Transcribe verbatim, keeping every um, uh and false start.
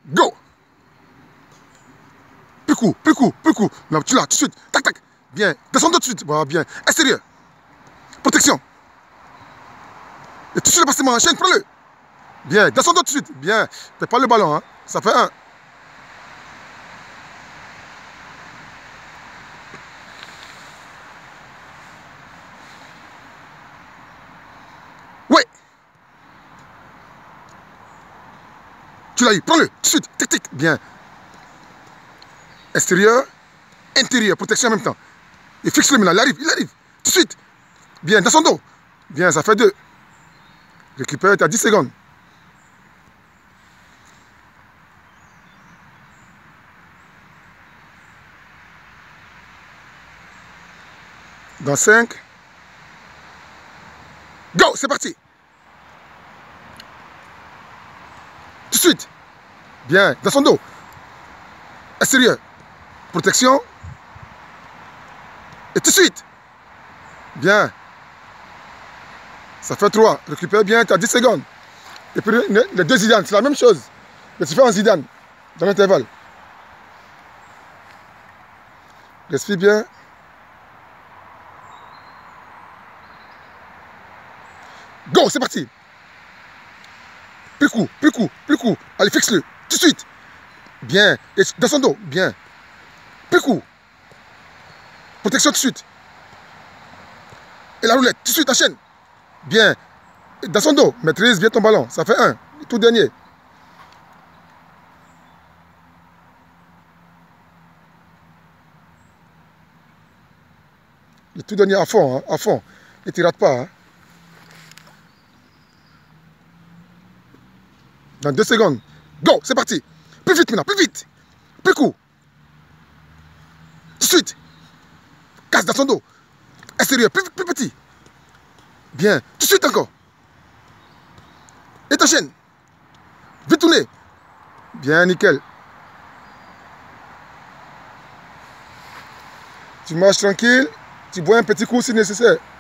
Go. Plus court, plus court, plus court. Non, tu l'as, tout de suite. Tac, tac. Bien. Descends tout de suite. Voilà, bien. Extérieur. Protection. Et tout de suite, le passement en chaîne, prends-le. Bien. Descends tout de suite. Bien. Fais pas le ballon, hein. Ça fait un. Ouais. Tu l'as eu. Prends-le. Tout de suite. Tic, tic. Bien. Extérieur. Intérieur. Protection en même temps. Et fixe-le maintenant. Il arrive. Il arrive. Tout de suite. Bien. Dans son dos. Bien. Ça fait deux. Récupère. Tu as dix secondes. Dans cinq. Go, c'est parti. Tout de suite. Bien, dans son dos. Extérieur. Protection. Et tout de suite. Bien. Ça fait trois. Récupère bien, tu as dix secondes. Et puis les deux Zidane, c'est la même chose. Mais tu fais un Zidane dans l'intervalle. Respire bien. Go, c'est parti. Plus court, plus court, plus court. Allez, fixe-le. Tout de suite. Bien. Et dans son dos. Bien. Plus court. Protection tout de suite. Et la roulette. Tout de suite, enchaîne. Bien. Et dans son dos. Maîtrise bien ton ballon. Ça fait un. Et tout dernier. Le tout dernier à fond. Hein, à fond. Et tu ne rates pas. Hein. Dans deux secondes. Go, c'est parti. Plus vite maintenant, plus vite. Plus court. Tout de suite. Casse dans son dos. Extérieur, plus, plus petit. Bien. Tout de suite encore. Et t'enchaînes. Vite tourner. Bien, nickel. Tu marches tranquille. Tu bois un petit coup si nécessaire.